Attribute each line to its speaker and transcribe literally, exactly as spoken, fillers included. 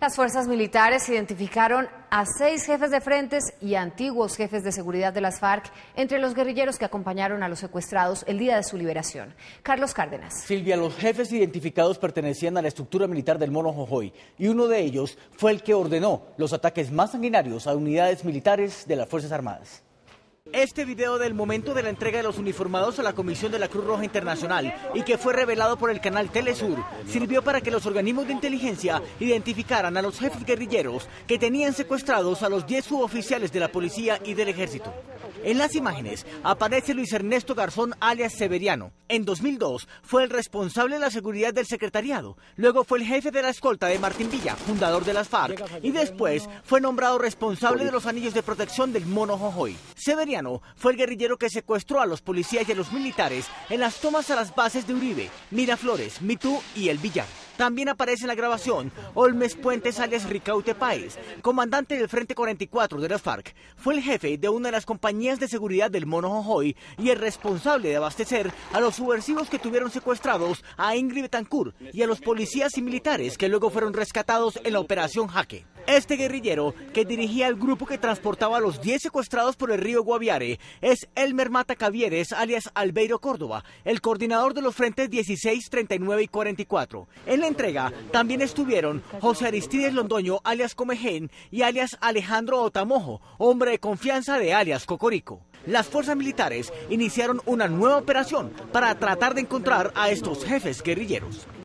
Speaker 1: Las fuerzas militares identificaron a seis jefes de frentes y antiguos jefes de seguridad de las FARC entre los guerrilleros que acompañaron a los secuestrados el día de su liberación. Carlos Cárdenas.
Speaker 2: Silvia, los jefes identificados pertenecían a la estructura militar del Mono Jojoy y uno de ellos fue el que ordenó los ataques más sanguinarios a unidades militares de las Fuerzas Armadas. Este video del momento de la entrega de los uniformados a la Comisión de la Cruz Roja Internacional y que fue revelado por el canal Telesur sirvió para que los organismos de inteligencia identificaran a los jefes guerrilleros que tenían secuestrados a los diez suboficiales de la policía y del ejército. En las imágenes aparece Luis Ernesto Garzón alias Severiano. En dos mil dos fue el responsable de la seguridad del secretariado, luego fue el jefe de la escolta de Martín Villa, fundador de las FARC, y después fue nombrado responsable de los anillos de protección del Mono Jojoy. Severiano fue el guerrillero que secuestró a los policías y a los militares en las tomas a las bases de Uribe, Miraflores, Mitú y El Villar. También aparece en la grabación Olmes Puentes alias Ricaute Páez, comandante del Frente cuarenta y cuatro de las FARC. Fue el jefe de una de las compañías de seguridad del Mono Jojoy y el responsable de abastecer a los subversivos que tuvieron secuestrados a Ingrid Betancourt y a los policías y militares que luego fueron rescatados en la Operación Jaque. Este guerrillero, que dirigía el grupo que transportaba a los diez secuestrados por el río Guaviare, es Elmer Mata Cavieres alias Albeiro Córdoba, el coordinador de los frentes dieciséis, treinta y nueve y cuarenta y cuatro. En la entrega también estuvieron José Aristides Londoño alias Comején y alias Alejandro Otamojo, hombre de confianza de alias Cocorico. Las fuerzas militares iniciaron una nueva operación para tratar de encontrar a estos jefes guerrilleros.